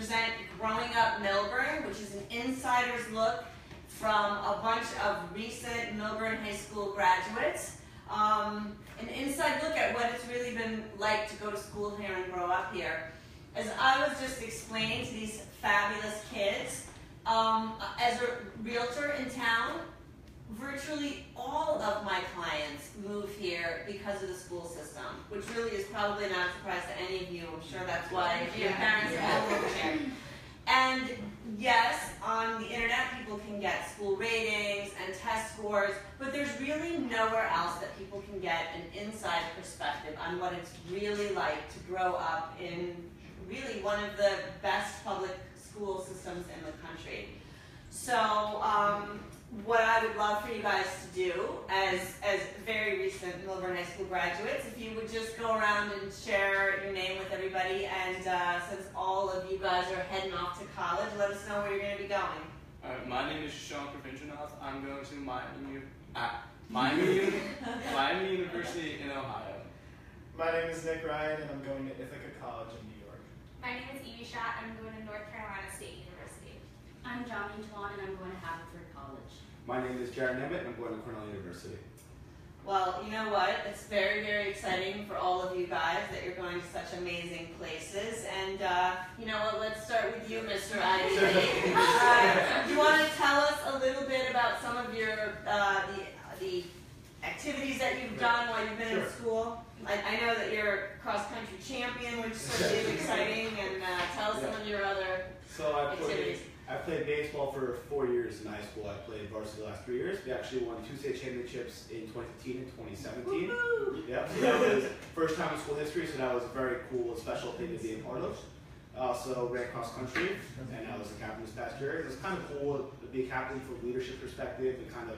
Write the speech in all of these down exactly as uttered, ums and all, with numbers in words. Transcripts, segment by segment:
present Growing Up Millburn, which is an insider's look from a bunch of recent Millburn High School graduates. Um, an inside look at what it's really been like to go to school here and grow up here. As I was just explaining to these fabulous kids, um, as a realtor in town, virtually all of my clients move here because of the school system, which really is probably not a surprise to any of you. I'm sure that's why your parents are all moved here. And yes, on the internet people can get school ratings and test scores, but there's really nowhere else that people can get an inside perspective on what it's really like to grow up in really one of the best public school systems in the country. So um, what I would love for you guys to do as, as very recent Millburn High School graduates, if you would just go around and share your name with everybody, and uh, since all of you guys are heading off to college, let us know where you're going to be going. All right, my name is Sean Provincianoff. I'm going to Miami, uh, Miami, Miami University in Ohio. My name is Nick Ryan, and I'm going to Ithaca College in New York. My name is Evie Schott. I'm going to North Carolina State University. I'm Johnny Tuan, and I'm going to Haverford College. My name is Jared Nemeth, and I'm going to Cornell University. Well, you know what? It's very, very exciting for all of you guys that you're going to such amazing places. And uh, you know what? Let's start with you, Mister Ivy League. Uh, do you want to tell us a little bit about some of your uh, the the activities that you've done while you've been Sure. in school? I, I know that you're cross-country champion, which certainly is exciting. And uh, tell us Yeah. some of your other So I played, activities. I played baseball for four years in high school. I played varsity the last three years. We actually won two state championships in twenty fifteen and twenty seventeen. Woo-hoo! Yep, so that was first time in school history, so that was a very cool and special thing to be a part of. I also ran cross country, and I was a captain this past year. It was kind of cool to be a captain from a leadership perspective and kind of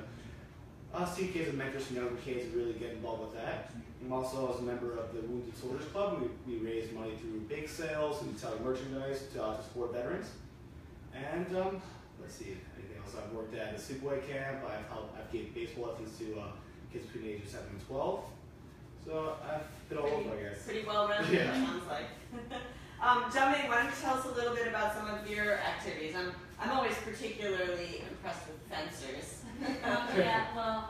uh, see kids and mentors from younger kids and really get involved with that. I'm also as a member of the Wounded Soldiers Club. We, we raise money through bake sales and selling merchandise to, uh, to support veterans. And um, let's see, anything else? I've worked at a sleepaway camp. I've helped. I've gave baseball lessons to uh, kids between the ages of seven and twelve. So I've been all over, I guess. Pretty well rounded, Yeah. it sounds like. um, Jummy, why don't you tell us a little bit about some of your activities? I'm I'm always particularly impressed with fencers. Um, yeah, well,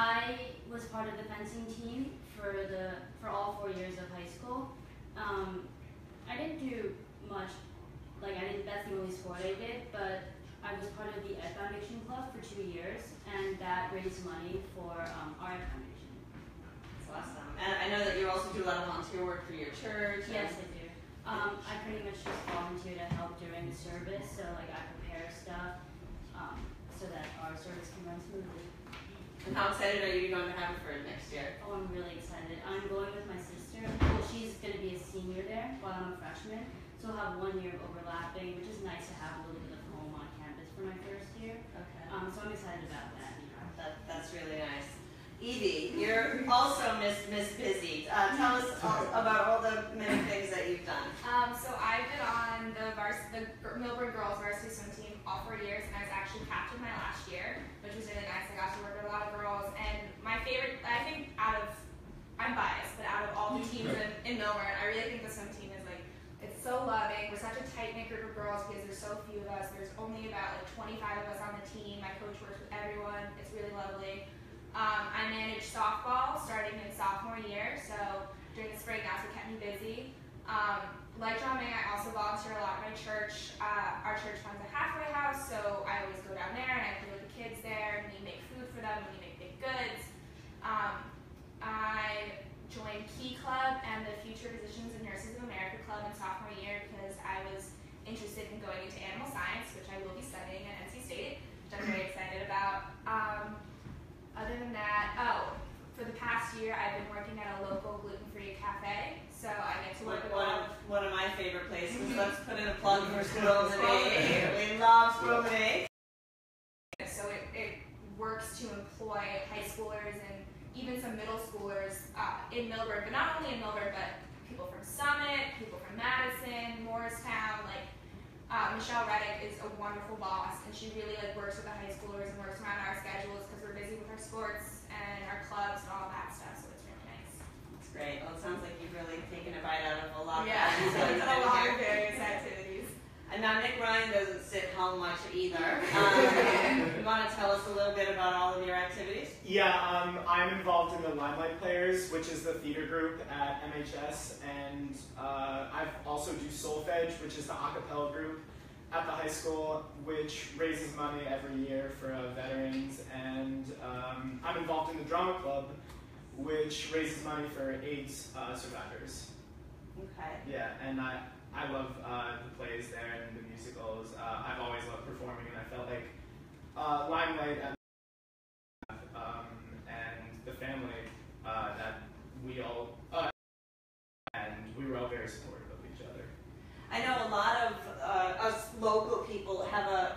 I was part of the fencing team for the for all four years of high school. Um, I didn't do much, like I didn't. That's the only sport I did, but I was part of the Ed Foundation Club for two years, and that raised money for um, our Ed Foundation. That's awesome. And I know that you also do a lot of volunteer work for your church. Yes, I do. Um, I pretty much just volunteer to help during the service, so like I prepare stuff um, so that our service can run smoothly. And how excited are you going to Haverford next year? Oh, I'm really excited. I'm going with my sister. Well, she's going to be a senior there while I'm a freshman, so we'll have one year of overlapping, which is nice to have a little bit of home on campus for my first year. Okay. Um, so I'm excited about that. That, that's really nice. Evie, you're also Miss Miss Busy. Uh, tell us all about all the many things that you've done. Um, so I've been on the, vars- the Millburn girls varsity swim team all four years, and I was actually captain my last year, which was really nice. I got to work with a lot of girls, and my favorite, I think out of, I'm biased, but out of all the teams in, in Millburn, I really think the swim team is like, it's so loving. We're such a tight-knit group of girls because there's so few of us. There's only about like twenty-five of us on the team. My coach works with everyone. It's really lovely. Um, I manage softball starting in sophomore year, so during the spring that's what kept me busy. Um, like John May, I also volunteer a lot at my church. Uh, our church runs a halfway house, so I always go down there and I play with the kids there, and we make food for them, and we make baked goods. Um, I joined Key Club and the Future Physicians and Nurses of America Club in sophomore year because I was interested in going into animal science, which I will be studying at N C State, which I'm very excited about. Um, Other than that, oh, for the past year, I've been working at a local gluten-free cafe, so I get to work with a One lot of, of. one of my favorite places. Let's put in a plug for Squirrels and Egg. We love Squirrels and Egg. So it, it works to employ high schoolers and even some middle schoolers uh, in Millburn, but not only in Millburn, but people from Summit, people from Madison, Morristown. Like uh, Michelle Reddick is a wonderful boss, and she really like works with the high schoolers and works around our schedules because we're busy with our sports and our clubs and all of that stuff. So it's really nice. That's great. Well, it sounds like you've really taken a bite out of a lot. Yeah, of so it's a lot of various activities. And Nick Ryan doesn't sit home much either. Um, you want to tell us a little bit about all of your activities? Yeah, um, I'm involved in the Limelight Players, which is the theater group at M H S, and uh, I also do Solfege, which is the a cappella group at the high school, which raises money every year for uh, veterans, and um, I'm involved in the drama club, which raises money for AIDS uh, survivors. Okay. Yeah, and I I love uh, the plays there and the musicals. Uh, I've always loved performing, and I felt like uh, Limelight at um, and the family uh, that we all uh, and we were all very supportive of each other. I know a lot of uh, us local people have a,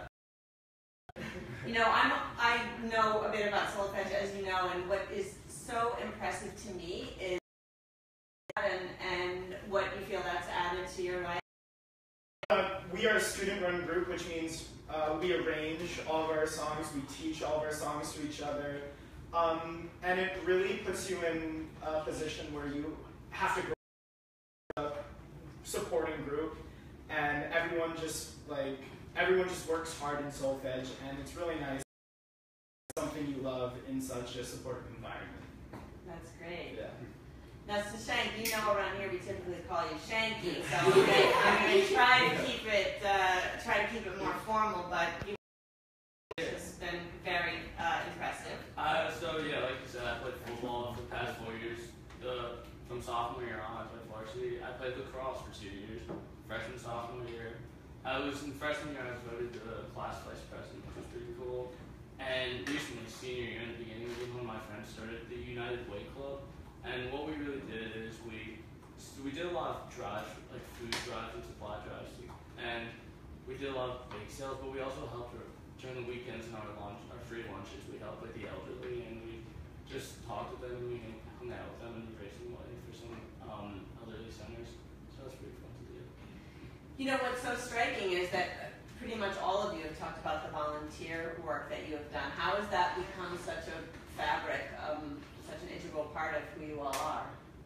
you know, I'm I know a bit about Solfege, as you know, and what is so impressive to me is and and what you feel that's added to your life. Uh, we are a student-run group, which means uh, we arrange all of our songs, we teach all of our songs to each other, um, and it really puts you in a position where you have to grow up supporting group, and everyone just like everyone just works hard in Solfege, and it's really nice. Something you love in such a supportive environment. That's great. Yeah. Now, so Shank, you know around here we typically call you Shanky, so I'm going to try to keep it uh, try to keep it more formal, but you it's been very uh, impressive. Uh, so yeah, like you said, I played football for the past four years. The, from sophomore year on, I played varsity. I played lacrosse for two years, freshman, sophomore year. I was in freshman year, I was voted the class vice president, which was pretty cool. And recently, senior year, in the beginning of the year, one of my friends started the United Way Club. And what we really did is we so we did a lot of drives, like food drives and supply drives, and we did a lot of bake sales. But we also helped her during the weekends and our lunch, our free lunches. We helped with the elderly, and we just talked with them, and we hung out with them, and raised money for some um, elderly centers. So that's pretty fun to do. You know what's so striking is that pretty much all of you have talked about the volunteer work that you have done. How has that become such a fabric? Um, such an integral part of who you all are?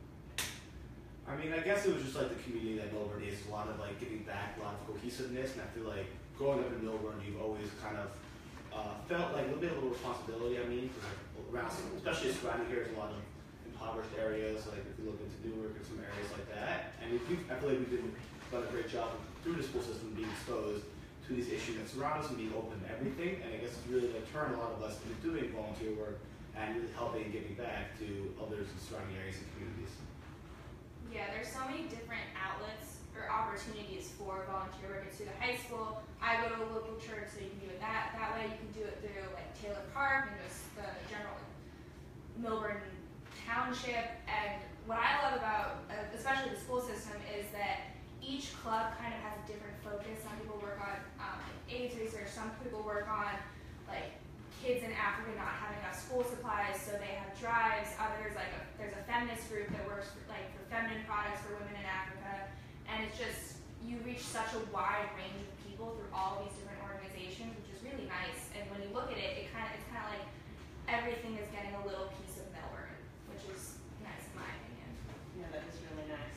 I mean, I guess it was just like the community that Millburn is, a lot of like giving back, a lot of cohesiveness, and I feel like growing up in Millburn, you've always kind of uh, felt like a little bit of a responsibility, I mean, because like, around, especially surrounding here, there's a lot of impoverished areas, like if you look into Newark and some areas like that, and we've, I feel like we've been, done a great job through the school system being exposed to these issues that surround us and being open to everything, and I guess it's really like turned a lot of us into doing volunteer work and really helping and giving back to others in surrounding areas and communities. Yeah, there's so many different outlets or opportunities for volunteer work. It's through the high school. I go to a local church, so you can do it that that way. You can do it through like Taylor Park and just the general Millburn Township. And what I love about, uh, especially the school system, is that each club kind of has a different focus. Some people work on um, AIDS research. Some people work on like kids in Africa not having enough school supplies, so they have drives. Others, like a, there's a feminist group that works for, like for feminine products for women in Africa, and it's just you reach such a wide range of people through all these different organizations, which is really nice. And when you look at it, it kind of it's kind of like everything is getting a little piece of Millburn, which is nice in my opinion. Yeah, that is really nice.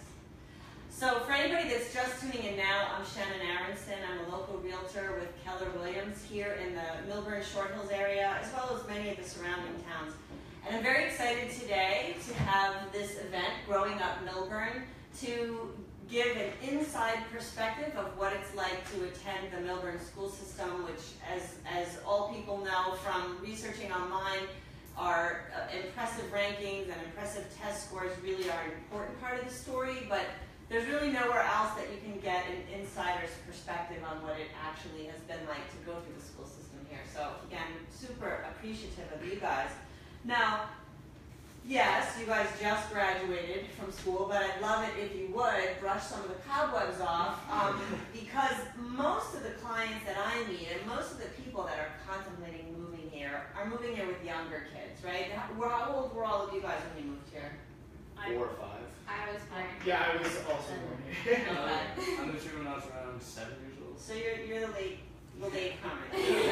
So for anybody that's just tuning in now, I'm Shannon Aronson. I'm a local realtor with Keller Williams here in the Millburn Short Hills area, as well as many of the surrounding towns. And I'm very excited today to have this event, Growing Up Millburn, to give an inside perspective of what it's like to attend the Millburn school system, which, as, as all people know from researching online, our uh, impressive rankings and impressive test scores really are an important part of the story, but there's really nowhere else that you can get an insider's perspective on what it actually has been like to go through the school system here. So again, super appreciative of you guys. Now, yes, you guys just graduated from school, but I'd love it if you would brush some of the cobwebs off, um, because most of the clients that I meet and most of the people that are contemplating moving here are moving here with younger kids, right? How, how old were all of you guys when you moved here? Four or five. I was born. Yeah, I was also born here. Uh, I moved here when I was around seven years old. So you're you're the late the late comer.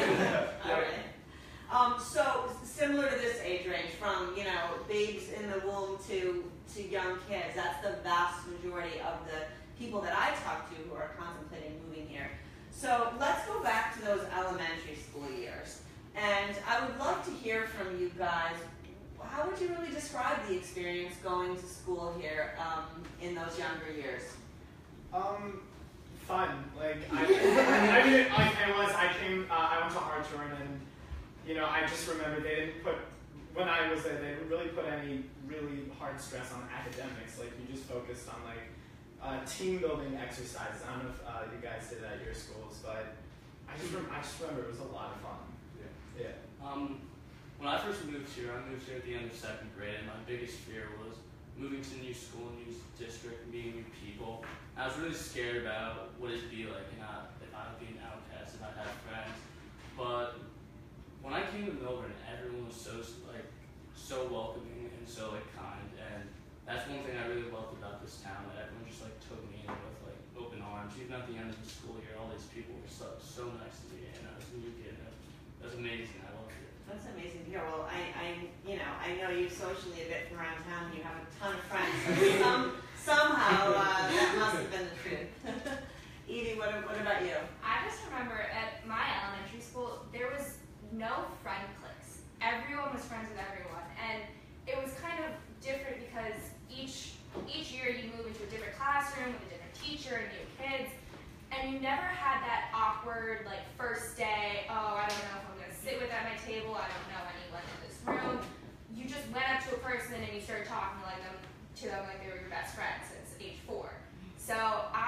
All right. Um, so similar to this age range, from you know babes in the womb to to young kids, that's the vast majority of the people that I talk to who are contemplating moving here. So let's go back to those elementary school years. And I would love to hear from you guys. How would you really describe the experience going to school here um, in those younger years? Um, fun. Like I, I mean, it, like it was. I came. Uh, I went to Hartshorn, and you know, I just remember they didn't put when I was there. They didn't really put any really hard stress on academics. Like you just focused on like uh, team building exercises. I don't know if uh, you guys did that at your schools, but I just rem- I just remember it was a lot of fun. Yeah. Um, when I first moved here, I moved here at the end of second grade, and my biggest fear was moving to a new school, new district, and meeting new people. I was really scared about what it'd be like, and uh, if I would be an outcast, if I had friends. But when I came to Melbourne, everyone was so like so welcoming and so like kind, and that's one thing I really loved about this town. That everyone just like took me in with like open arms. Even at the end of the school year, all these people were so so nice to me, and I was a new kid. That's amazing. I love it. That's amazing to hear. Well, I, I, you know, I know you socially a bit from around town. You have a ton of friends. So some, somehow uh, that must have been the truth. Evie, what, what about you? I just remember at my elementary school, there was no friend cliques. Everyone was friends with everyone, and it was kind of different because each each year you move into a different classroom with a different teacher and new kids. And you never had that awkward, like, first day, oh, I don't know if I'm going to sit with at my table, I don't know anyone in this room. You just went up to a person and you started talking like them, to them like they were your best friend since age four. So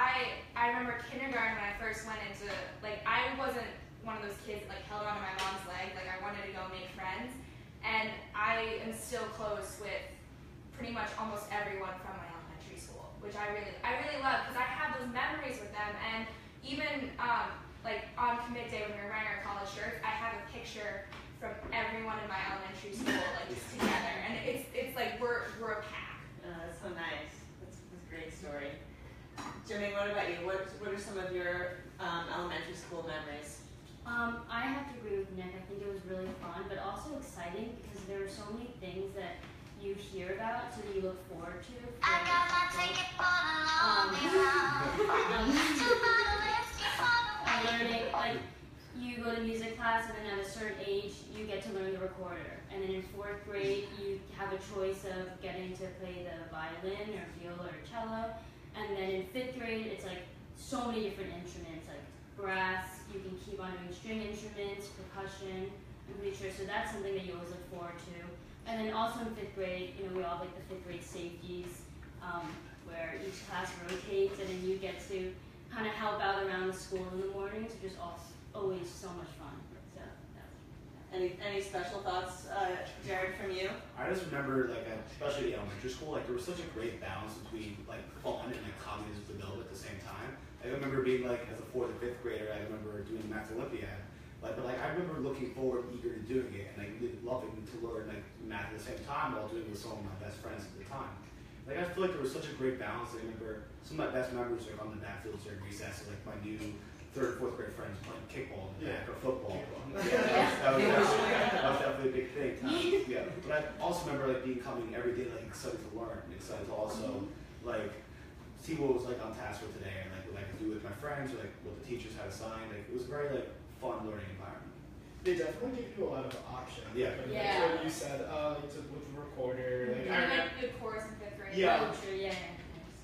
I I remember kindergarten when I first went into, like, I wasn't one of those kids that, like, held onto my mom's leg, like, I wanted to go make friends. And I am still close with pretty much almost everyone from my elementary school, which I really, I really love because I have those memories with them. And even um, like on commit day when we were wearing our college shirts, I have a picture from everyone in my elementary school, like just together, and it's it's like we're we're a pack. Uh, that's so nice. That's, that's a great story. Jimmy, what about you? What what are some of your um, elementary school memories? Um, I have to agree with Nick. I think it was really fun, but also exciting because there are so many things that you hear about, so that you look forward to. For I got my ticket for the long way round. um, learning, like, you go to music class, and then at a certain age, you get to learn the recorder. And then in fourth grade, you have a choice of getting to play the violin or viola or cello. And then in fifth grade, it's like so many different instruments, like brass. You can keep on doing string instruments, percussion. I'm pretty sure. So that's something that you always look forward to. And then also in fifth grade, you know, we all have like the fifth grade safeties, um, where each class rotates, and then you get to kind of help out around the school in the mornings, which is also always so much fun. So, that's, Any any special thoughts, uh, Jared, from you? I just remember, like, especially at elementary school, like, there was such a great balance between, like, fun and, like, cognitive development at the same time. I remember being, like, as a fourth or fifth grader, I remember doing the Math Olympiad. Like, but, like, I remember looking forward, eager to doing it, and, like, loving to learn, like, math at the same time while doing it with some of my best friends at the time. Like, I feel like there was such a great balance. I remember some of my best memories, like, on the backfield during recess, like, my new third, fourth grade friends playing kickball in the back, or football. Yeah, that was, that, was definitely, that was definitely a big thing. Time. Yeah, but I also remember, like, being coming every day, like, excited to learn, and excited to also, like, see what was, like, on task for today, and, like, what I could do with my friends, or, like, what the teachers had assigned. Like, it was a very, like, fun learning environment. They definitely give you a lot of options. Yeah. Like, Yeah. What you said, uh, you took with the recorder. Like, And I then remember. like the chorus in fifth grade. Yeah. oh, true, yeah, yeah.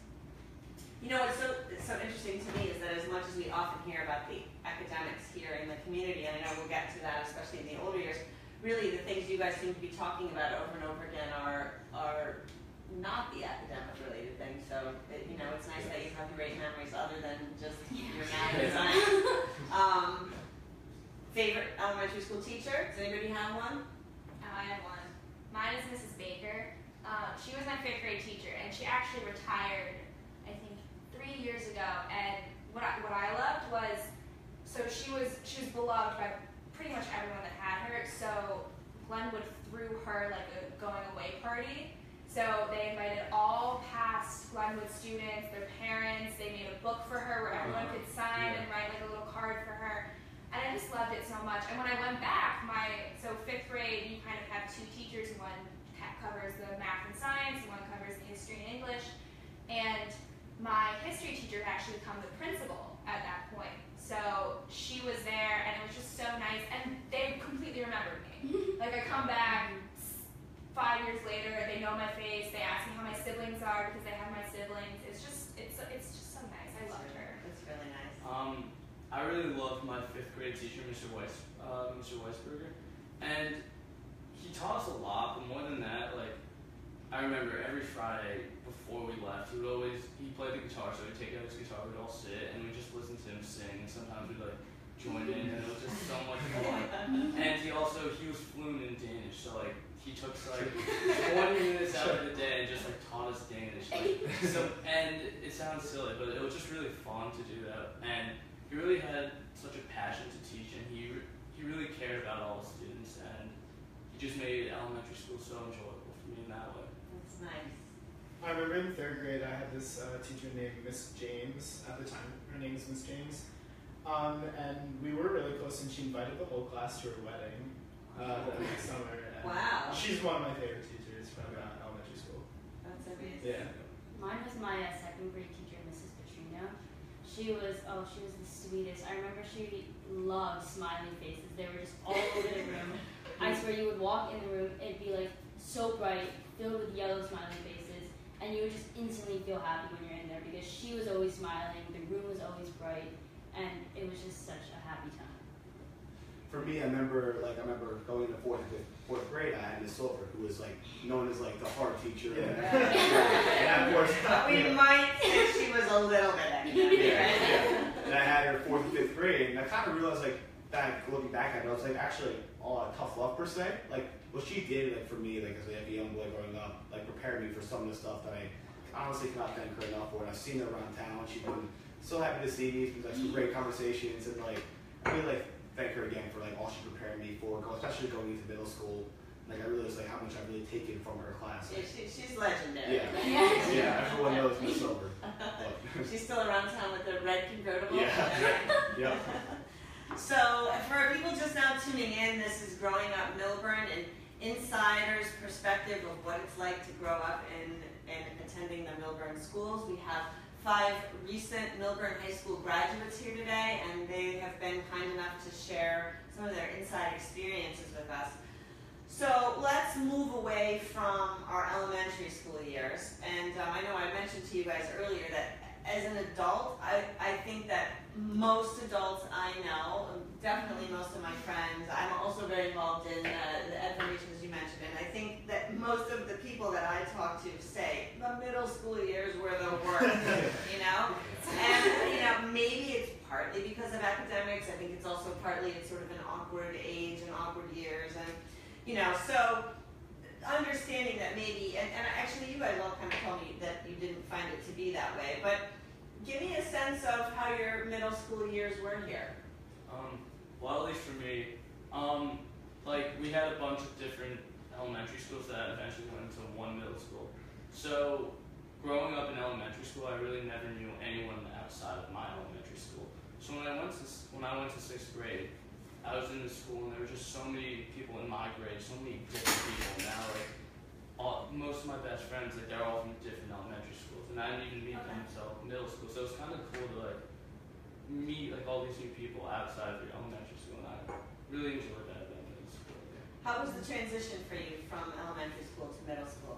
You know what's so it's so interesting to me is that as much as we often hear about the academics here in the community, and I know we'll get to that, especially in the older years, really the things you guys seem to be talking about over and over again are are not the academic related things. So it, you know, it's nice that you have great memories other than just your math and science. Um, favorite elementary school teacher? Does anybody have one? Oh, I have one. Mine is Missus Baker. Um, she was my fifth grade teacher, and she actually retired, I think, three years ago. And what I, what I loved was, so she was she was beloved by pretty much everyone that had her. So Glenwood threw her like a going away party. So they invited all past Glenwood students, their parents. They made a book for her where everyone could sign and write like a little card for her. And I just loved it so much. And when I went back, my so fifth grade, you kind of have two teachers. One covers the math and science, and one covers the history and English. And my history teacher had actually become the principal at that point. So siblings are because they have my siblings. It's just it's it's just so nice. I loved her. That's really nice. Um, I really loved my fifth grade teacher, Mister Weiss, uh, Mister Weisberger, and he taught us a lot. But more than that, like I remember every Friday before we left, he would always he played the guitar, so he'd take out his guitar, we'd all sit, and we just listen to him sing, and sometimes we'd like join in, and it was just so much fun. And he also he was fluent in Danish, so like he took like twenty minutes out of the day and just like taught us Danish. Like, so and it sounds silly, but it was just really fun to do that. And he really had such a passion to teach, and he re- he really cared about all the students, and he just made elementary school so enjoyable for me in that way. That's nice. I remember in third grade I had this uh, teacher named Miss James at the time. Her name is Miss James. Um, and we were really close, and she invited the whole class to her wedding uh, the next summer. And Wow. She's one of my favorite teachers from uh, elementary school. That's amazing. Yeah. Mine was my uh, second grade teacher, Missus Petrino. She was, oh, she was the sweetest. I remember she loved smiley faces. They were just all over the room. I swear you would walk in the room, it'd be like so bright, filled with yellow smiley faces, and you would just instantly feel happy when you're in there because she was always smiling, the room was always bright, and it was just such a happy time. For me, I remember, like, I remember going into fourth, fourth grade, I had Miss Silver, who was, like, known as, like, the hard teacher. Yeah. And, of course, But we you know, might say she was a little bit academic, yeah, right? yeah. And I had her fourth and fifth grade, and I kind of realized, like, back, looking back at it, I was, like, actually, all tough love, per se. Like, what she did, like, for me, like, as a young boy growing up, like, prepared me for some of the stuff that I honestly cannot thank her enough for. And I've seen her around town. She's been so happy to see me. We've had some great conversations, and, like, I really, like, thank her again for like all she prepared me for, especially going into middle school. Like I realized like how much I've really taken from her class. Yeah, she, she's legendary. Yeah, Yeah. yeah. Everyone knows Miss Silver. But- She's still around town with the red convertible. Yeah. Yeah. So, for people just now tuning in, this is Growing Up Millburn, an insider's perspective of what it's like to grow up in and attending the Millburn schools. We have five recent Millburn High School graduates here today, and they have been kind enough to share some of their inside experiences with us. So let's move away from our elementary school years. And um, I know I mentioned to you guys earlier that as an adult, I, I think that most adults I know, definitely most of my friends, I'm also very involved in uh, the Ed Foundation, as you mentioned, and I think that most of the people that I talk to say the middle school years were the worst, you know? And, you know, maybe it's partly because of academics. I think it's also partly it's sort of an awkward age and awkward years. And, you know, so understanding that maybe, and, and actually you guys all kind of told me that you didn't find it to be that way, but give me a sense of how your middle school years were here. Um, well, at least for me, um, like we had a bunch of different elementary schools that eventually went into one middle school. So growing up in elementary school, I really never knew anyone outside of my elementary school. So when I went to when I went to sixth grade, I was in the school and there were just so many people in my grade, so many different people. And now, like all, most of my best friends, like they're all from different elementary schools, and I didn't even meet them until middle school. So it was kind of cool to like meet like all these new people outside of your elementary school, and I really enjoyed that about middle school. Yeah. How was the transition for you from elementary school to middle school?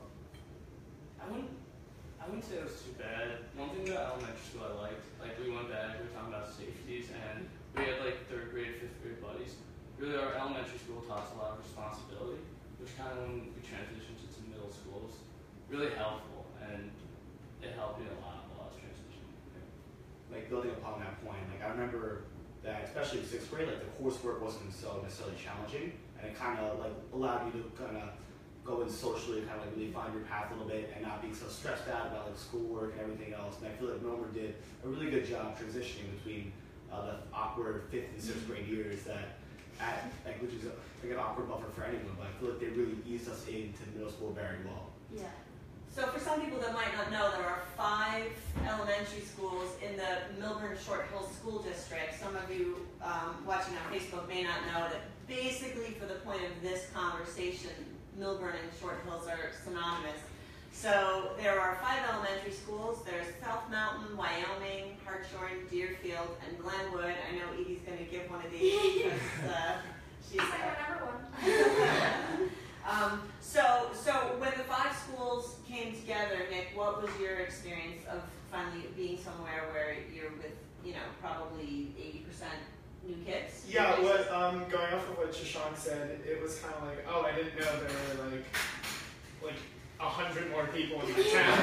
I wouldn't, I wouldn't say it was too bad. One thing about elementary school I liked, like we went back, we were talking about safeties, and we had like third grade, fifth grade buddies. Really, our elementary school taught us a lot of responsibility, which kind of when we transitioned into middle school was really helpful, and it helped me a lot while I was transitioning. Like building upon that point, like I remember that especially in sixth grade, like the coursework wasn't so necessarily challenging, and it kind of like allowed you to kind of go in socially, kind of like really find your path a little bit, and not being so stressed out about like schoolwork and everything else. And I feel like Millburn did a really good job transitioning between uh, the awkward fifth and sixth grade years that, at like which is a, like an awkward buffer for anyone, but I feel like they really eased us into middle school very well. Yeah. So for some people that might not know, there are five elementary schools in the Millburn Short Hills School District. Some of you um, watching on Facebook may not know that basically for the point of this conversation, Millburn and Short Hills are synonymous. So there are five elementary schools. There's South Mountain, Wyoming, Hartshorn, Deerfield, and Glenwood. I know Edie's going to give one of these because uh, she's That's my uh, number one. um, so, so when the five schools came together, Nick, what what was your experience of finally being somewhere where you're with, you know, probably eighty percent new kids? Yeah, what um, going off of what Shashank said, it was kind of like, oh, I didn't know there were like like a hundred more people in my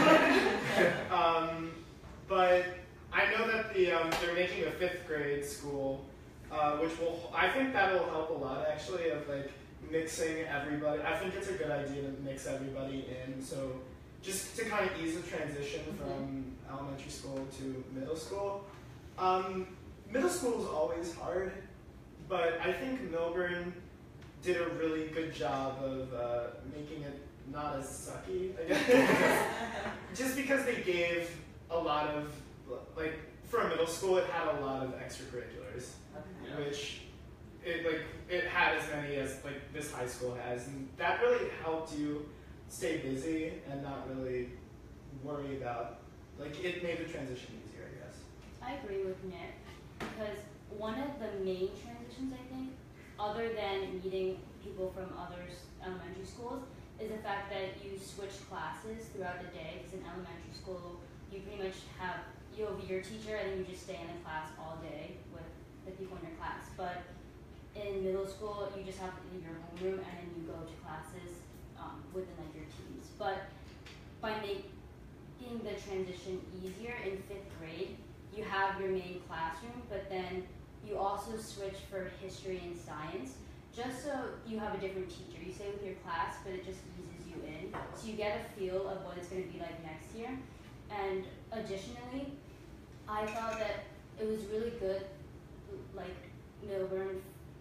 town. um, but I know that the um, they're making a fifth grade school, uh, which will I think that'll help a lot actually of like mixing everybody. I think it's a good idea to mix everybody in. So just to kind of ease the transition from elementary school to middle school. Um, middle school is always hard, but I think Milburn did a really good job of uh, making it not as sucky, I guess. Just because they gave a lot of, like, for a middle school, it had a lot of extracurriculars, Yeah. which it like it had as many as like this high school has, and that really helped you stay busy and not really worry about, like, it made the transition easier, I guess. I agree with Nick, because one of the main transitions, I think, other than meeting people from other elementary schools, is the fact that you switch classes throughout the day. Because in elementary school, you pretty much have, you have your teacher and then you just stay in the class all day with the people in your class. But in middle school, you just have your homeroom and then you go to classes um, within like your teams. But by making the transition easier in fifth grade, you have your main classroom, but then you also switch for history and science, just so you have a different teacher. You stay with your class, but it just eases you in. So you get a feel of what it's going to be like next year. And additionally, I thought that it was really good, like Milburn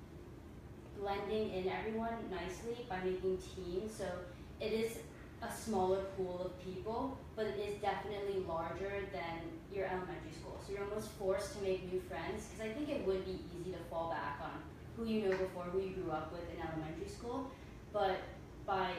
blending in everyone nicely by making teams. So it is a smaller pool of people, but it is definitely larger than your elementary school. So you're almost forced to make new friends, because I think it would be easy to fall back on who you know before, who you grew up with in elementary school. But by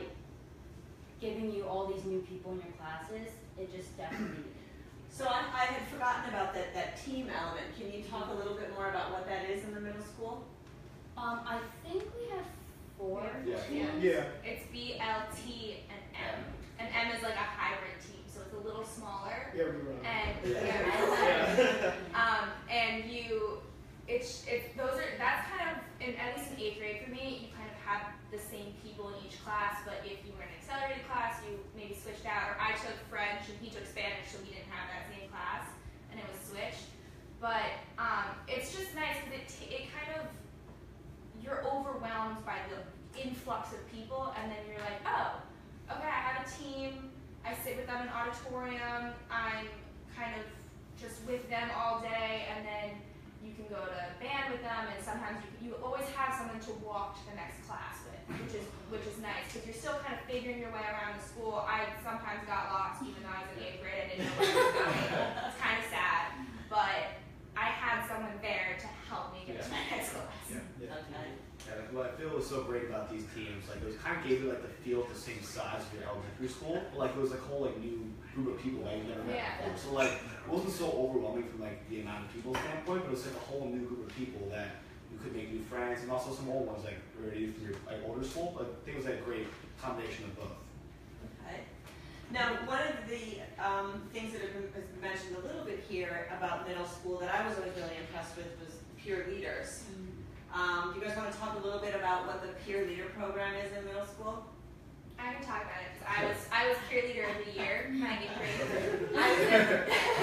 giving you all these new people in your classes, it just definitely. So I, I had forgotten about that, that team element. Can you talk a little bit more about what that is in the middle school? Um, I think we have four Yeah. teams. Yeah. It's B L T and M. And M is like a hybrid team, so it's a little smaller. Yeah, we were. And Yeah. yeah, um, and you, it's it's those are that's kind of in at least in eighth grade for me. You kind of have the same people in each class, but if you were in an accelerated class, you maybe switched out. Or I took French and he took Spanish, so we didn't have that same class, and it was switched. But um, it's just nice because it t- it kind of you're overwhelmed by the influx of people, and then you're like, oh, okay, I have a team. I sit with them in auditorium. I'm kind of just with them all day, and then you can go to band with them, and sometimes you, you always have someone to walk to the next class with, which is which is nice because you're still kind of figuring your way around the school. I sometimes got lost even though I was in eighth grade. I didn't know where I was going. It's kind of sad, but I had someone there to help me get to my next class. Yeah. Yeah. Okay. Yeah, like, what I feel was so great about these teams, like it was kind of gave you like the feel of the same size of your elementary school, but like it was like a whole like new group of people that you never met Yeah. before. So like it wasn't so overwhelming from like the amount of people standpoint, but it was like a whole new group of people that you could make new friends, and also some old ones like already from your like older school. But I think it was like a great combination of both. Okay. Now, one of the um, things that have been, has been mentioned a little bit here about middle school that I was always really impressed with was peer leaders. Um, do you guys want to talk a little bit about what the peer leader program is in middle school? I can talk about it because I was I was peer leader of the year, my eighth grade. I was there.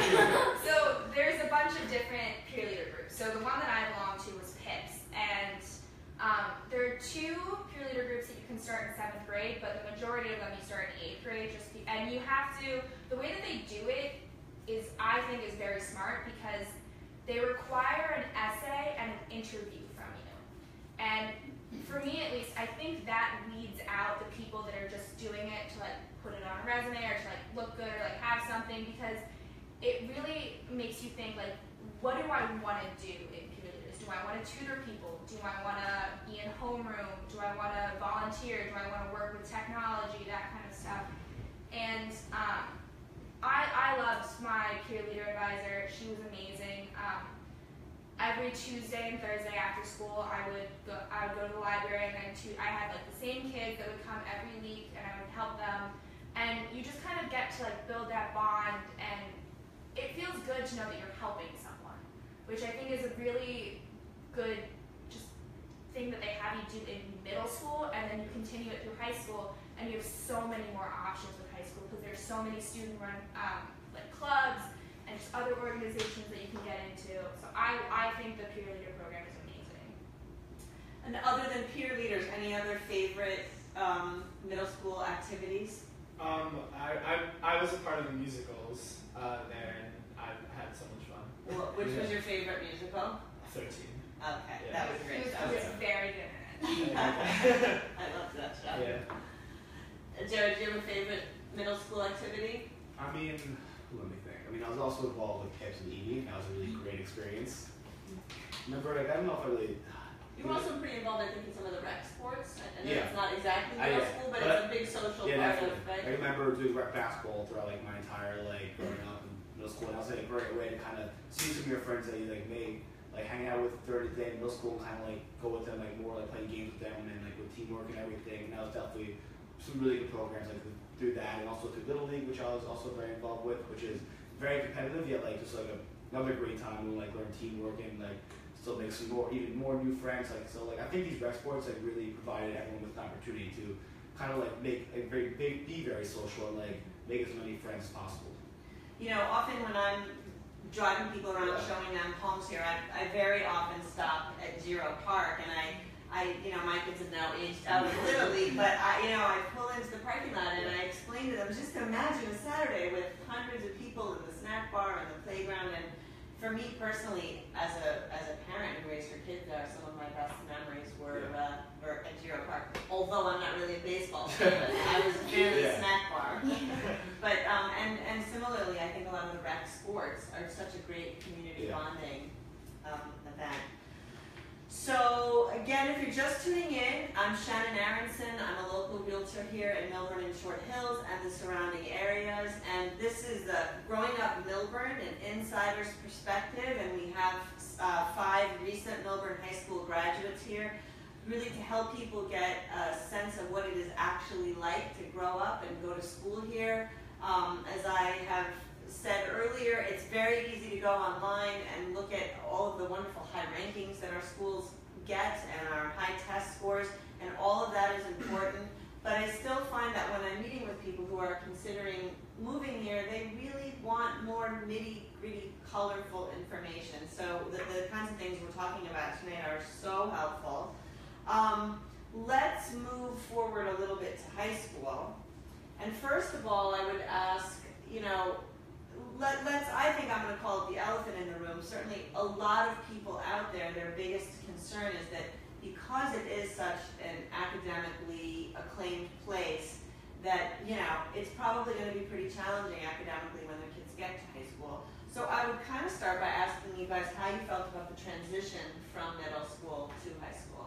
So there's a bunch of different peer leader groups. So the one that I belonged to was PIPS, and um, there are two peer leader groups that you can start in seventh grade, but the majority of them you start in eighth grade. Just be, and you have to. The way that they do it is, I think, is very smart because they require an essay and an interview from you. And for me, at least, I think that weeds out the people that are just doing it to like put it on a resume or to like look good or like have something, because it really makes you think like, what do I want to do in peer leaders? Do I want to tutor people? Do I want to be in homeroom? Do I want to volunteer? Do I want to work with technology? That kind of stuff. And um, I I loved my peer leader advisor. She was amazing. Um, Every Tuesday and Thursday after school, I would go. I would go to the library, and then to, I had like the same kids that would come every week, and I would help them and you just kind of get to like build that bond, and it feels good to know that you're helping someone, which I think is a really good just thing that they have you do in middle school, and then you continue it through high school, and you have so many more options with high school because there's so many student-run um, like clubs and just other organizations that you can get into. So I I think the peer leader program is amazing. And other than peer leaders, any other favorite um, middle school activities? Um, I, I, I was a part of the musicals uh, there, and I had so much fun. Well, which was your favorite musical? thirteen. Okay, Yeah. that was It great. was, That it was was very good. I loved that show. Yeah. Uh, Jared, do you have a favorite middle school activity? I mean, let me think. I mean, I was also involved with Camps and Evie. That was a really great experience. Remember, like, I don't know if I really. You were also pretty involved, I think, in some of the rec sports. I I know Yeah. it's not exactly I- middle yeah. school, but, But- it's a big social Yeah, part definitely. of, right? I remember doing rec basketball throughout like my entire like growing up in middle school, and that was like, a great way to kind of see some of your friends that you like made, like hang out with during the day in middle school, and kind of like go with them like more like playing games with them and like with teamwork and everything. And that was definitely some really good programs like through that, and also through Little League, which I was also very involved with, which is very competitive yet like just like a, another great time to like learn teamwork and like still make some more even more new friends. Like so like I think these rec sports like really provided everyone with an opportunity to kind of like make a very big be very social and like make as many friends as possible. You know, often when I'm driving people around Yeah. showing them homes here, I, I very often stop at Zero Park, and I, I, you know, my kids have now aged out of Little League, but I, you know, I pull into the parking lot and I explain to them, just imagine a Saturday with hundreds of people in the snack bar and the playground. And for me personally, as a as a parent who raised her kids there, some of my best memories were uh, were at Zero Park. Although I'm not really a baseball fan, but I was a fan of the Yeah. snack bar. But um, and and similarly, I think a lot of the rec sports are such a great community Yeah. bonding um, event. So again, if you're just tuning in, I'm Shannon Aronson. I'm a local realtor here in Milburn and Short Hills and the surrounding areas. And this is the Growing Up Milburn, an insider's perspective. And we have uh, five recent Milburn High School graduates here, really to help people get a sense of what it is actually like to grow up and go to school here. Um, as I have said earlier, it's very easy to go online and look at all of the wonderful high rankings that our schools get and our high test scores, and all of that is important. But I still find that when I'm meeting with people who are considering moving here, they really want more nitty-gritty, colorful information. So the, the kinds of things we're talking about tonight are so helpful. Um, let's move forward a little bit to high school. And first of all, I would ask, you know, let, let's, I think I'm going to call it the elephant in the room. Certainly a lot of people out there, their biggest concern is that because it is such an academically acclaimed place, that, you know, it's probably going to be pretty challenging academically when the kids get to high school. So I would kind of start by asking you guys how you felt about the transition from middle school to high school.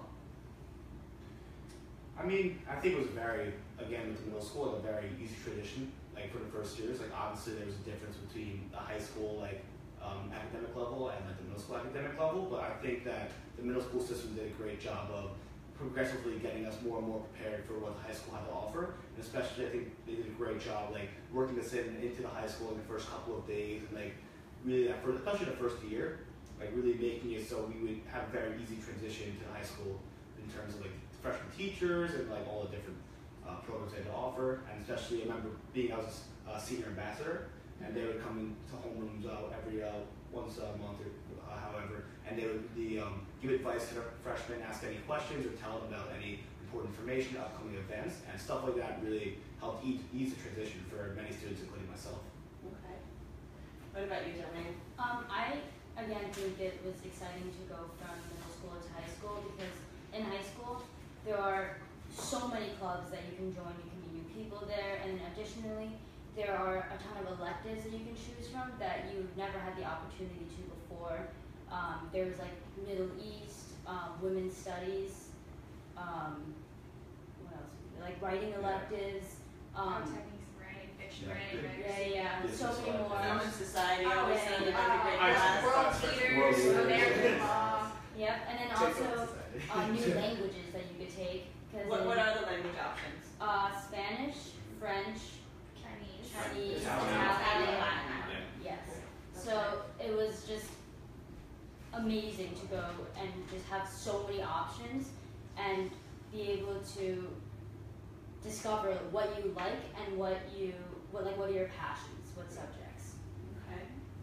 I mean, I think it was very, again, with the middle school, a very easy transition. Like for the first years, like obviously there was a difference between the high school like um, academic level and like the middle school academic level. But I think that the middle school system did a great job of progressively getting us more and more prepared for what the high school had to offer. And especially, I think they did a great job like working us in into the high school in the first couple of days, and like really that first, especially the first year, like really making it so we would have a very easy transition to high school in terms of like freshman teachers and like all the different uh, programs they had to offer. And especially, I remember being I was a senior ambassador, and they would come into homerooms uh, every uh, once a month or uh, however, and they would the, um, give advice to the freshmen, ask any questions, or tell them about any important information, upcoming events, and stuff like that really helped ease, ease the transition for many students, including myself. Okay. What about you, Jermaine? Um, I again think it was exciting to go from middle school to high school because in high school there are so many clubs that you can join. You can meet new people there, and additionally, there are a ton of electives that you can choose from that you've never had the opportunity to before. Um, there was like Middle East, um, women's studies, um, what else? Like writing electives. Um, Um, techniques, right? Fiction, Yeah. writing, yeah, writers. yeah, This so is many what- more. Film and society Oh, always yeah, sounded yeah. like a great I- class. World World leaders, leaders. American law. Yep, and then Take also over society. uh, new languages that you could take. Cause What, in, what are the language options? Uh, Spanish, French, Chinese, Italian. Italian, Italian. Latin. Yes. So it was just amazing to go and just have so many options and be able to discover what you like and what you what like what are your passions, what subjects. Okay.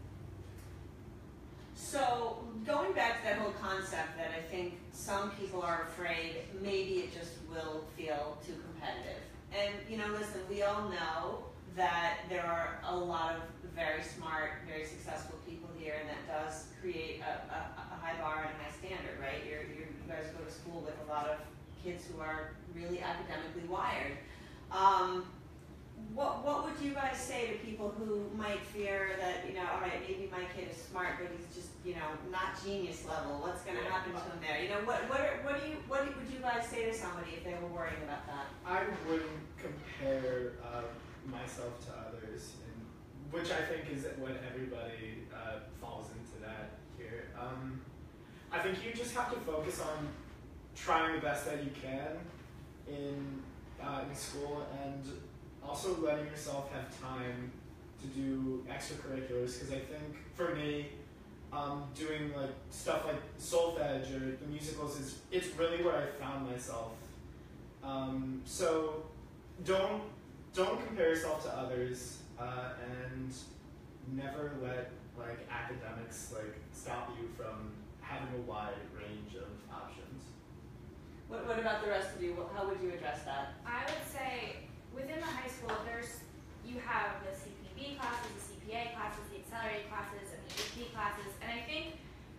So going back to that whole concept that I think some people are afraid maybe it just will feel too competitive. And you know, listen, we all know that there are a lot of very smart, very successful people here, and that does create a, a, a high bar and a high standard, right? You're, you're, you guys go to school with a lot of kids who are really academically wired. Um, what what would you guys say to people who might fear that, you know, all right, maybe my kid is smart, but he's just, you know, not genius level. What's going to happen to him there? You know, what what are, what do you what would you guys say to somebody if they were worrying about that? I wouldn't compare uh, myself to others, and, which I think is what everybody uh, falls into that here. Um, I think you just have to focus on trying the best that you can in uh, in school, and also letting yourself have time to do extracurriculars. Because I think for me, um, doing like stuff like solfege or the musicals is it's really where I found myself. Um, so don't don't compare yourself to others, uh, and never let like academics like stop you from having a wide range of options. What what about the rest of you? What, how would you address that? I would say within the high school, there's you have the C P B classes, the C P A classes, the accelerated classes, and the A P classes. And I think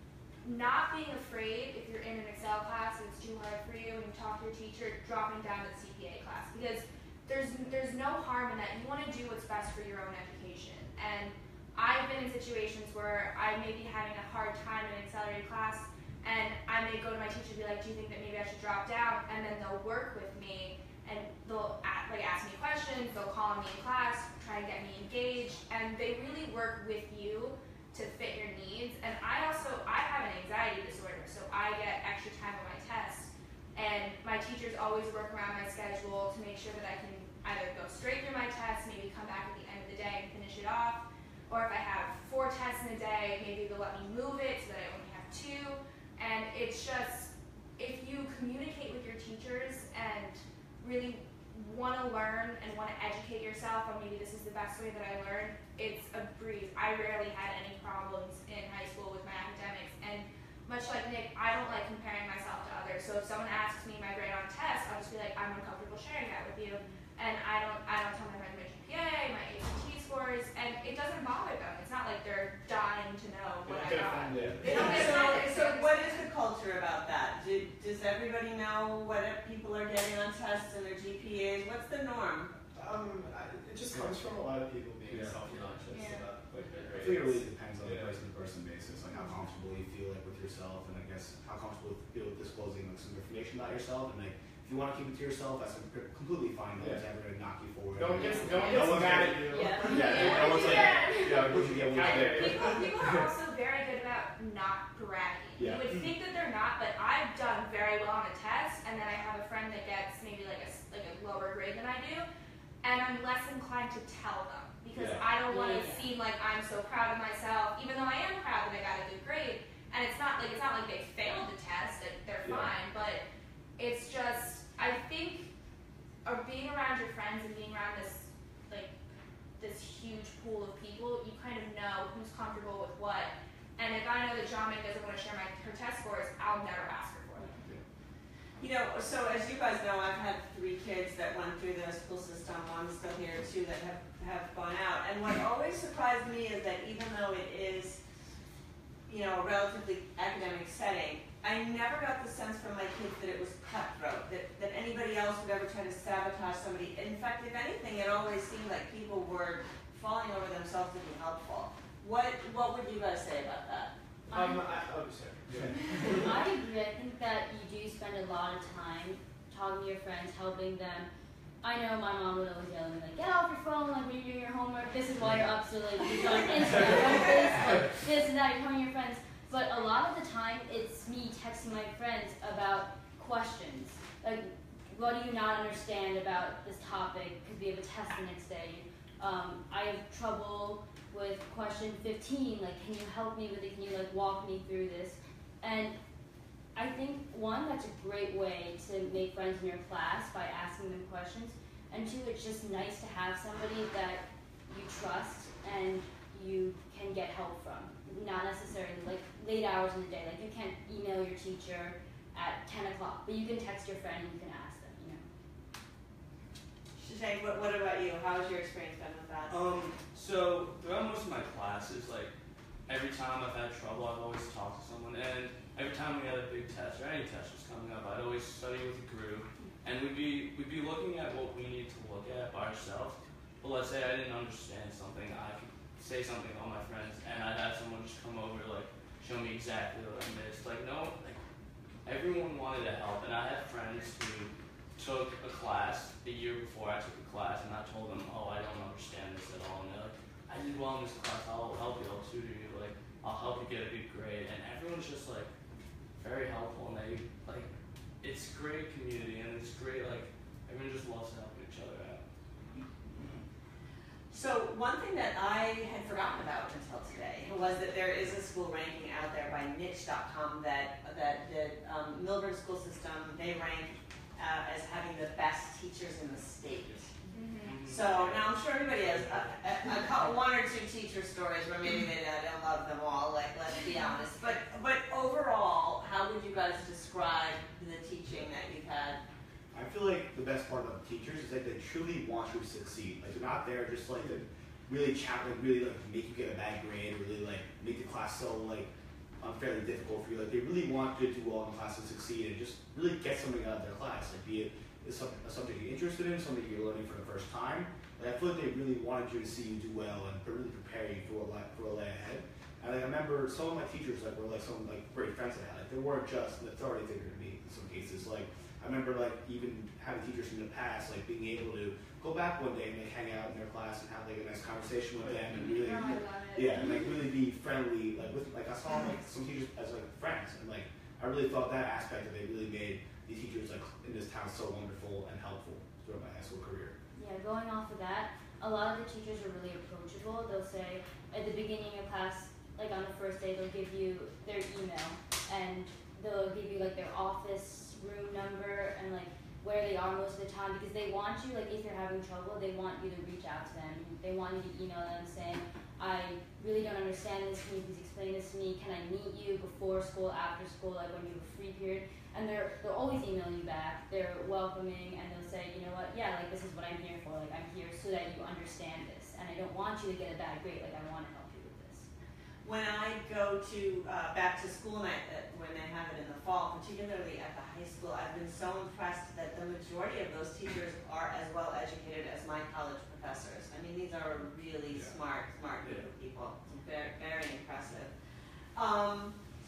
not being afraid if you're in an Excel class and it's too hard for you and you talk to your teacher, dropping down to the C P A class, because there's there's no harm in that. You want to do what's best for your own education. And I've been in situations where I may be having a hard time in an accelerated class, and I may go to my teacher and be like, do you think that maybe I should drop down? And then they'll work with me, and they'll a- like ask me questions, they'll call on me in class, try and get me engaged, and they really work with you to fit your needs. And I also, I have an anxiety disorder, so I get extra time on my tests, and my teachers always work around my schedule to make sure that I can either go straight through my tests, maybe come back at the end of the day and finish it off, or if I have four tests in a day, maybe they'll let me move it so that I only have two. And it's just, if you communicate with your teachers and really want to learn and want to educate yourself on maybe this is the best way that I learn, it's a breeze. I rarely had any problems in high school with my academics. And much like Nick, I don't like comparing myself to others. So if someone asks me my grade on tests, I'll just be like, I'm uncomfortable sharing that with you. And I don't I don't tell my friends my G P A, my A C T scores, and it doesn't bother them. It's not like they're dying to know what I got. They don't get So, offended. so what is the culture about that? Do, does everybody know what people are getting on tests and their G P As? What's the norm? Um, I, it just comes from a lot of people being Yeah. self-conscious Yeah. about like their I think it really grades. depends on a Yeah. person-to-person basis, like how comfortable you feel like with yourself, and I guess how comfortable you feel with disclosing like some information about yourself. And like, if you want to keep it to yourself, that's com- completely fine. No one's Yeah. ever going to knock you forward. Don't get Yeah. don't No get one's mad gonna- at you. Yeah. Yeah, Yeah. no one's like, Yeah. yeah, would you get what you Yeah. get? People, people are also very good about not bragging. Yeah. You would think that they're not, but I've done very well on a test, and then I have a friend that gets maybe like a s- like a lower grade than I do, and I'm less inclined to tell them because Yeah. I don't want to Yeah. seem like I'm so proud of myself, even though I am proud that I got a good grade. And it's not like it's not like they failed the test; and they're Yeah. fine. But it's just I think, or being around your friends and being around this like this huge pool of people, you kind of know who's comfortable with what. And if I know that John doesn't want to share my her test scores, I'll never ask her for them. You know, so as you guys know, I've had three kids that went through the school system. One's still here, two that have, have gone out. And what always surprised me is that even though it is, you know, a relatively academic setting, I never got the sense from my kids that it was cutthroat, that, that anybody else would ever try to sabotage somebody. In fact, if anything, it always seemed like people were falling over themselves to be helpful. What what would you guys say about that? Um, I, oh, sorry. I agree. I think that you do spend a lot of time talking to your friends, helping them. I know my mom would always yell at me like, get off your phone, like when you're doing your homework, this is why you're up so late, you're on Instagram, on Facebook, this and that, you're telling your friends. But a lot of the time, it's me texting my friends about questions. Like, what do you not understand about this topic? Because we have a test the next day. Um, I have trouble with question fifteen, like, can you help me with it? Can you like walk me through this? And I think one, that's a great way to make friends in your class by asking them questions. And two, it's just nice to have somebody that you trust and you can get help from. Not necessarily like late hours in the day. Like you can't email your teacher at ten o'clock, but you can text your friend and you can ask them, you know. Shashank, what, what about you? How has your experience been with that? Um, so throughout most of my classes, like every time I've had trouble, I've always talked to someone, and every time we had a big test or any test was coming up, I'd always study with a group, and we'd be we'd be looking at what we need to look at by ourselves. But let's say I didn't understand something, I could say something to all my friends, and I'd have someone just come over, like show me exactly what I missed. Like no, like everyone wanted to help, and I had friends who took a class the year before I took a class, and I told them, oh, I don't understand this at all, and they're like, I did well in this class, I'll help you, I'll tutor you, like I'll help you get a good grade, and everyone's just like very helpful, and they like it's great community, and it's great like everyone just loves helping each other out. So one thing that I had forgotten about until today was that there is a school ranking out there by niche dot com that that the um, Millburn school system, they rank uh, as having the best teachers in the state. Mm-hmm. So now I'm sure everybody has a, a, a couple, one or two teacher stories where maybe they uh, don't love them all. Like let's be honest. But but overall, how would you guys describe the teaching that you've had? I feel like the best part about the teachers is that they truly want you to succeed. Like they're not there just like to really challenge, like really like make you get a bad grade, or really like make the class so like unfairly difficult for you. Like they really want you to do well in class and succeed, and just really get something out of their class. Like be it is some, a subject you're interested in, something you're learning for the first time. Like I feel like they really wanted you to see you do well and really prepare you for a lot for a lay ahead. And like, I remember some of my teachers like were like some like great friends I had. Like they weren't just an authority figure to me in some cases. Like I remember like even having teachers in the past like being able to go back one day and like hang out in their class and have like a nice conversation with them and really Oh, I love it. yeah and like really be friendly like with like I saw like some teachers as like friends, and like I really thought that aspect of it really made these teachers like in this town so wonderful and helpful throughout my high school career. Yeah, going off of that, a lot of the teachers are really approachable. They'll say at the beginning of class, like on the first day, they'll give you their email and they'll give you like their office room number and like where they are most of the time, because they want you, like if you're having trouble, they want you to reach out to them. They want you to email them saying, I really don't understand this, can you please explain this to me? Can I meet you before school, after school, like when you have a free period? And they're, they'll always email you back. They're welcoming, and they'll say, you know what, yeah, like this is what I'm here for. Like I'm here so that you understand this, and I don't want you to get a bad grade. Like I want to help you with this. When I go to uh, back to school night, uh, when they have it in the fall, particularly at the high school, I've been so impressed that the majority of those teachers are as well educated as my college professors. I mean, these are really Yeah. smart, smart group Yeah. of people. It's very, very impressive. Um,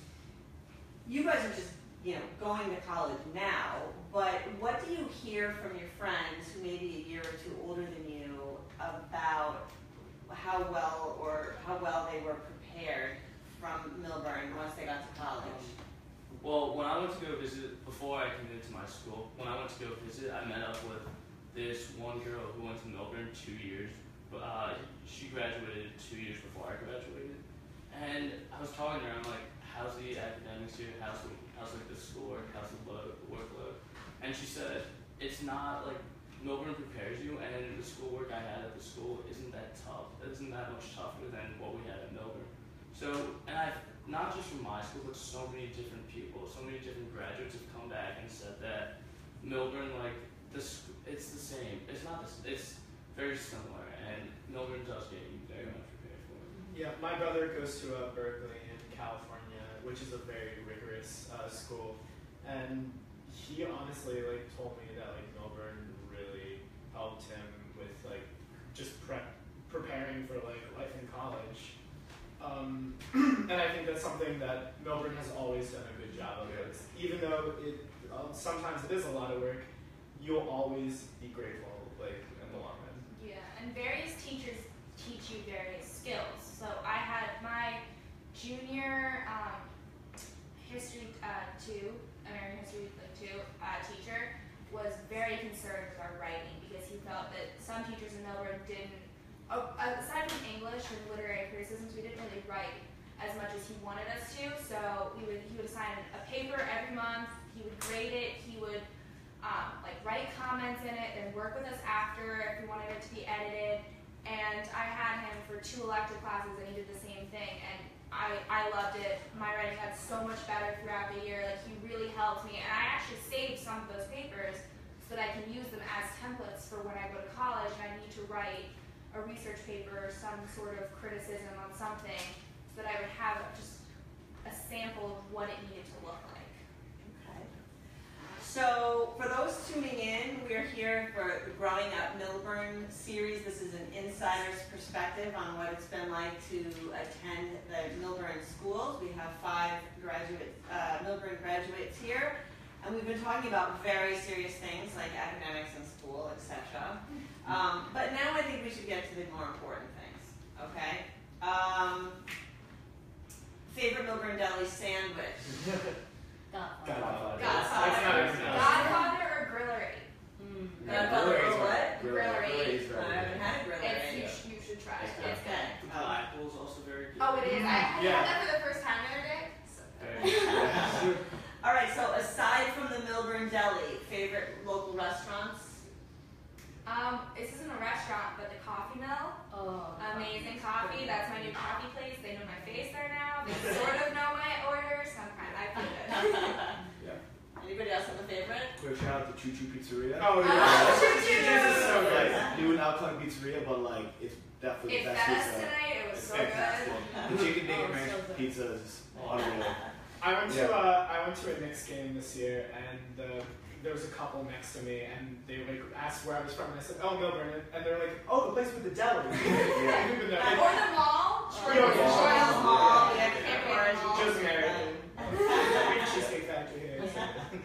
you guys are just, you know, going to college now, but what do you hear from your friends who may be a year or two older than you about how well or how well they were prepared from Millburn once they got to college? Well, when I went to go visit, before I committed to my school, when I went to go visit, I met up with this one girl who went to Millburn two years. But uh, she graduated two years before I graduated. And I was talking to her, I'm like, how's the academics here? How's the, how's like the schoolwork? How's the load, the workload? And she said, it's not like, Millburn prepares you, and the schoolwork I had at the school isn't that tough. It isn't that much tougher than what we had at Millburn. So, and I've, not just from my school, but so many different people, so many different graduates have come back and said that Millburn, like, this, it's the same. It's not this, it's very similar, and Millburn does get you very much prepared for it. Yeah, my brother goes to uh, Berkeley in California, which is a very rigorous uh, school, and he honestly like told me that like Millburn really helped him with like just prep preparing for like life in college. Um, and I think that's something that Millburn has always done a good job of. It's, even though it uh, sometimes it is a lot of work, you'll always be grateful like in the long run. Yeah, and various teachers teach you various skills. So I had my junior um, history uh, two, American history like two uh, teacher was very concerned with our writing because he felt that some teachers in Millburn didn't of literary criticisms, we didn't really write as much as he wanted us to. So we would he would assign a paper every month. He would grade it. He would um, like write comments in it, then work with us after if we wanted it to be edited. And I had him for two elective classes, and he did the same thing. And I I loved it. My writing got so much better throughout the year. Like he really helped me, and I actually saved some of those papers so that I can use them as templates for when I go to college and I need to write a research paper or some sort of criticism on something, so that I would have just a sample of what it needed to look like. Okay. So for those tuning in, we're here for the Growing Up Millburn series. This is an insider's perspective on what it's been like to attend the Millburn schools. We have five graduate, uh, Millburn graduates here. And we've been talking about very serious things like academics in school, et cetera. Um, but now I think we should get to the more important things, okay? Um, favorite Millburn Deli sandwich? Godfather. Godfather. Godfather. Godfather or Grillery? Mm. Godfather or what? Grillery. I haven't had a griller It's, you, yet. sh- you should try it. Okay. It's good. The pineapple is also very good. Oh, it is. I, I Yeah. had that for the first time the other day. So Very good. All right, so aside from the Millburn Deli, favorite local restaurants? Um, this isn't a restaurant, but the Coffee Mill. Oh. Amazing coffee. That's my new coffee place. They know my face there now. They sort of know my orders. Some kind. I feel good. Anybody else have a favorite? Quick shout out to Choo Choo Pizzeria. Oh Oh, yeah. Choo Choo! This is so good. Like, new and upcoming pizzeria, but like it's definitely It the fed best us pizza. tonight. It was It's so fantastic. good. The chicken Oh, bacon so ranch good. pizza is unreal. I went to Yeah. uh, I went to a Knicks game this year, and uh, there was a couple next to me, and they like asked where I was from, and I said, "Oh, Millburn," and they're like, "Oh, the place with the deli." I didn't even know. Or the mall. Yeah, Or the yeah. Royal mall. Mall, Yeah. yeah, Can't Camp forget the mall. Just American. We have Cheesecake Factory here. So.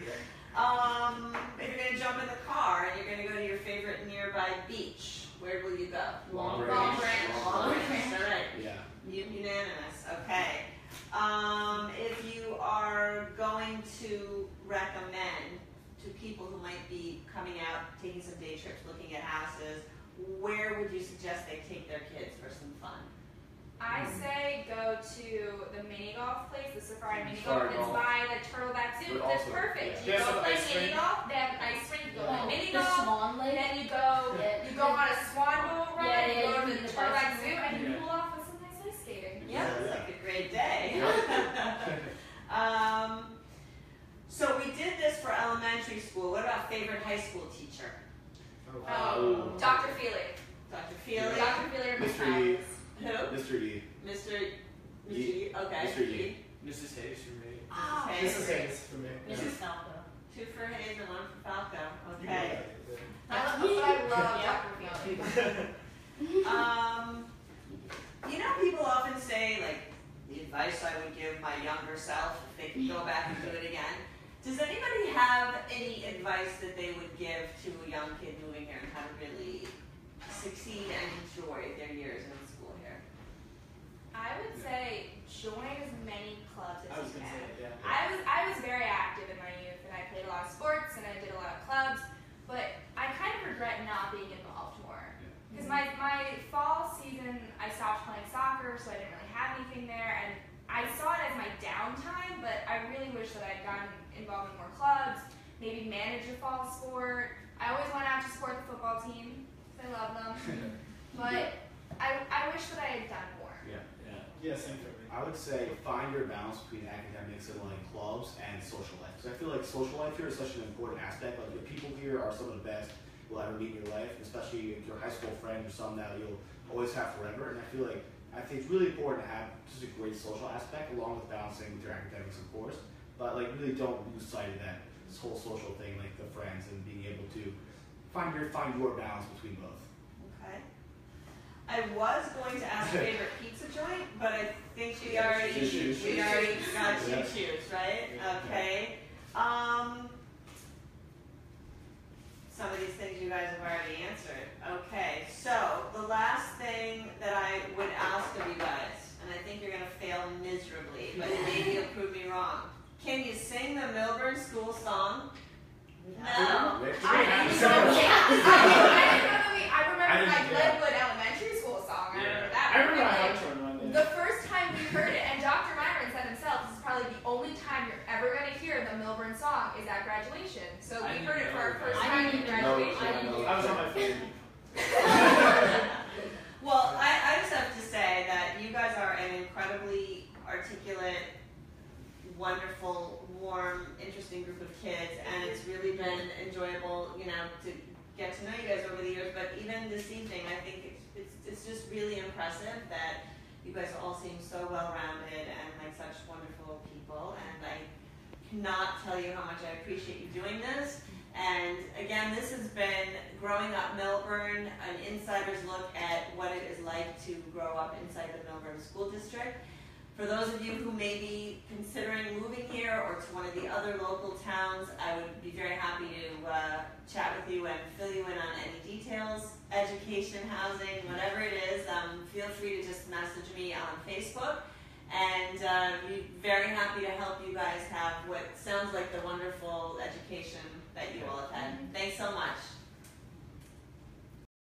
Um, if you're gonna jump in the car and you're gonna go to your favorite nearby beach, where will you go? Long Range. Long Branch. Long Branch, all right. Yeah. U- Unanimous, okay. Um, if you are going to recommend to people who might be coming out, taking some day trips, looking at houses, where would you suggest they take their kids for some fun? I say go to the mini golf place, the Safari mini Safari golf. It's golf. by the Turtleback Zoo. But It's also- perfect. yeah. You There's go some play ice mini rink. golf. They have an ice rink. You go Oh, to mini the golf. Swan Lake. Then you go. Yeah. You go on a swan boat ride. Yeah, yeah, you go you to can the do the Turtleback bicycle. Zoo, and you Yeah. cool off with some nice ice skating. Yeah, it's Yeah. like a great day. um, so we did this for elementary school. What about favorite high school teacher? Um, Doctor Feely. Doctor Feely? Doctor Feely or Miss Mister Yi. Who? Mister E. Mister Yi. Yi, okay. Mister Yi. Missus Hayes for me. Oh, This is Hayes for me. Missus Falco. Two for Hayes and one for Falco. You Okay. know I love, but I love Yeah. Doctor Feely. Um, you know, people often say, like, the advice I would give my younger self if they could go back and do it again. Does anybody have any advice that they would give to a young kid moving here and how to really succeed and enjoy their years in school here? I would say join as many clubs I as was you gonna can. say, yeah. I was I was very active in my youth, and I played a lot of sports and I did a lot of clubs. But I kind of regret not being involved more because my my fall season I stopped playing soccer, so I didn't really have anything there, and I saw it as my downtime. But I really wish that I'd gotten involved in more clubs, maybe manage a fall sport. I always went out to support the football team. I love them, but I I wish that I had done more. Yeah. Yeah. Yeah, same for me. I would say find your balance between academics and like clubs and social life. Because I feel like social life here is such an important aspect. Like the people here are some of the best you'll ever meet in your life, especially if your high school friend or some that you'll always have forever. And I feel like I think it's really important to have just a great social aspect along with balancing with your academics, of course. But like really don't lose sight of that this whole social thing, like the friends and being able to find your find your balance between both. Okay. I was going to ask favorite pizza joint, but I think we already Choo Choo. we already got Choo Yeah. Choo's, right? Yeah. Okay. Um, some of these things you guys have already answered. Okay, so the last thing that I would ask of you guys, and I think you're gonna fail miserably, but maybe you'll prove me wrong. Can you sing the Millburn School song? No. Rick? I didn't know So- that. I didn't know that we. I I remember didn't my do that. Glenwood Elementary School song. I Yeah. remember that. I remember our like, outro one day. the first time we heard it, and Doctor Myron said himself, this is probably the only time you're ever going to hear the Milburn song is at graduation. So I we didn't heard it for our know first that. I time didn't at even know- graduation. I didn't I was on my phone. Well, I, I just have to say that you guys are an incredibly articulate, wonderful, warm, interesting group of kids, and it's really been enjoyable, you know, to get to know you guys over the years. But even this evening, I think it's it's, it's just really impressive that you guys all seem so well-rounded and like such wonderful people. And I cannot tell you how much I appreciate you doing this. And again, this has been Growing Up Milburn, an insider's look at what it is like to grow up inside the Milburn School District. For those of you who may be considering moving here or to one of the other local towns, I would be very happy to uh, chat with you and fill you in on any details, education, housing, whatever it is. Um, feel free to just message me on Facebook. And uh, be very happy to help you guys have what sounds like the one